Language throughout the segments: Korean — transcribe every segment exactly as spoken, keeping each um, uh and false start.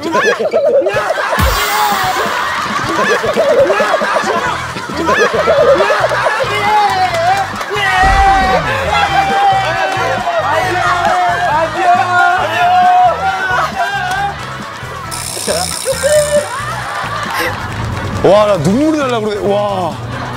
와, 나 눈물이 날라 그러네. 와.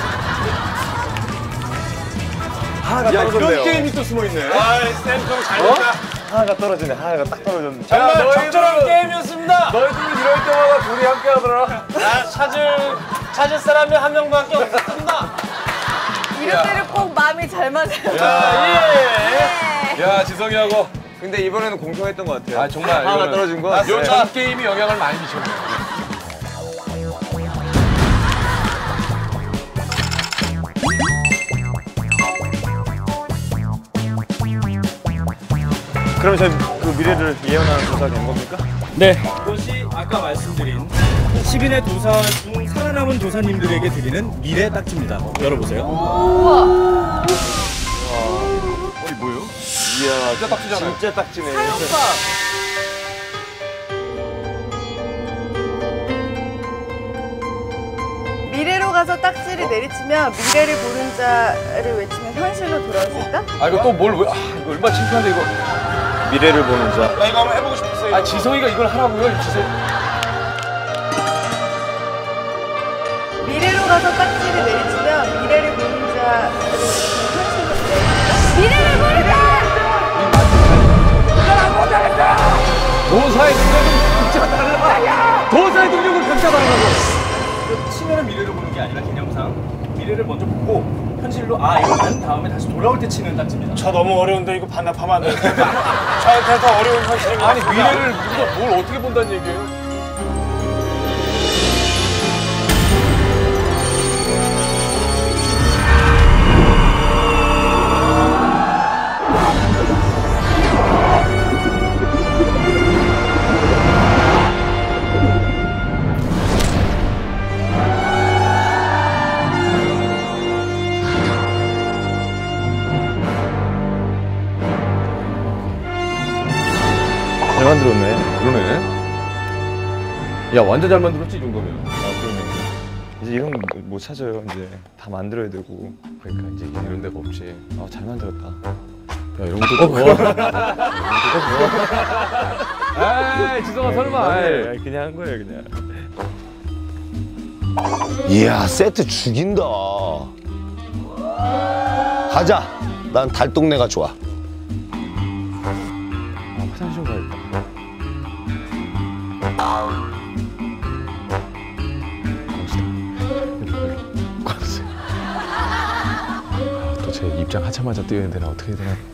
하나가 야, 떨어졌네요. 이런 게임이 또 숨어있네. 아, 쌤좀 잘했다. 하나가 떨어지네. 하나가 딱 떨어졌네. 정말 적절한 게임이었습니다. 너희들 이럴 때마다 둘이 함께 하더라. 나 찾을, 찾을 사람이 한 명밖에 없습니다. 이럴 때는 꼭 마음이 잘 맞아요. 야, 예. 야, 지성이하고. 근데 이번에는 공평했던 것 같아요. 아, 정말. 하나가 떨어진 거. 이 전 게임이 영향을 많이 미쳤네요. 그럼 저희 그 미래를 예언하는 조사가 된 겁니까? 네, 이것이 아까 말씀드린 십 인의 도사 중 살아남은 도사님들에게 드리는 미래 딱지입니다. 열어보세요. 우와. 어이, 뭐예요? 이야, 진짜 딱지잖아요. 진짜 딱지네. 사용법. 미래로 가서 딱지를 내리치면 미래를 보는 자를 외치면 현실로 돌아올 수 있다? 아, 이거 또 뭘, 왜, 아, 이거 얼마나 창피한데, 이거. 미래를 보는 자. 나 이거 한번 해보고 싶었어요. 아, 지성이가 이걸 하라고요, 지성. 미래로 가서 딱지를 내리치면 미래를 보는 자를 외치면 현실로 돌아올 수 있다? 미래를 보는다! 도사의 능력은 극자가 달라. 도사의 능력은 극자가 달라고. 치면은 미래를 보는 게 아니라 개념상 미래를 먼저 보고 현실로 아 이거 난 다음에 다시 돌아올 때 치는 딱지입니다. 저 너무 어려운데 이거 반납하면 안 돼요. 저한테 더 어려운 현실입니다. 아니, 미래를 누가 뭘 어떻게 본다는 얘기예요? 잘 만들었네. 그러네. 야, 완전 잘 만들었지, 이 정도면. 아, 그러네. 이제 이런 거 못 찾아요. 이제 다 만들어야 되고. 그러니까 이제 이런 데가 없지. 아, 잘 만들었다. 야, 이런 것도 어, 에이, 지성아, 설마. 아이, 그냥 한 거예요, 그냥. 이야, 세트 죽인다. 가자. 난 달동네가 좋아. 아, 화장실 가야겠다. 또 제 입장하자마자 뛰어야 되나 어떻게 해야 되나.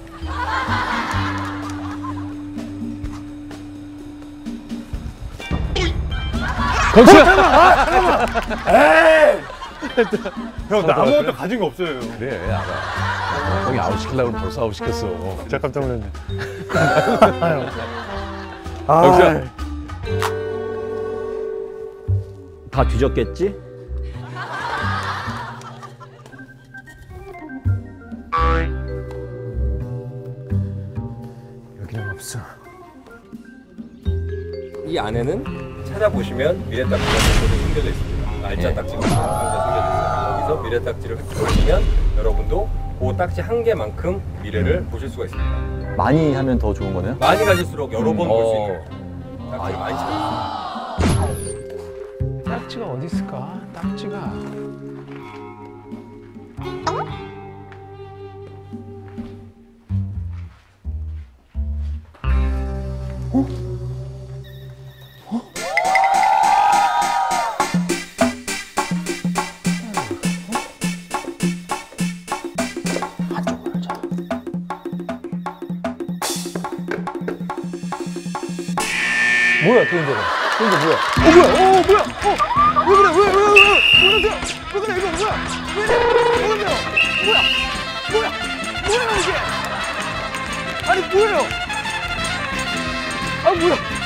건수야! 아, 잠깐만! 에이! 형, 나 아무것도 가진 거 없어요. 그래, 알아. 형이 아웃 시키려고 그러면 벌써 아웃 시켰어. 진짜 깜짝 놀랐네. 건수야! 다 뒤졌겠지? 여기는 없어. 이 안에는 찾아보시면 미래 딱지가 곳곳에 숨겨져 있습니다. 날짜 딱지가 숨겨져 있어요. 여기서 미래 딱지를 획득하시면 여러분도 그 딱지 한 개만큼 미래를 보실 수가 있습니다. 많이 하면 더 좋은 거네요? 많이 가실수록 여러 번 볼 수 어. 있는 딱지를 많이 찾아주세요. 딱지가 어디 있을까? 딱지가. 뭐야, 도인자가? 도인자 뭐야? 어, 뭐야? 어, 뭐야? 어, 왜 그래? 왜, 왜, 왜, 왜, 왜 그래? 왜 그래? 이거 뭐야? 왜 그래? 왜 그래요? 뭐야? 뭐야? 뭐야, 이게? 아니, 뭐예요? 아, 뭐야?